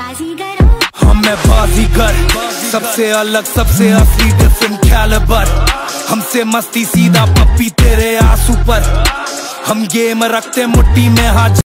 हम मैं बाजीगर, सबसे अलग सबसे असली डिफरेंट कैलिबर। हमसे मस्ती सीधा पप्पी तेरे आंसू पर, हम गेम रखते मुट्ठी में हाथ।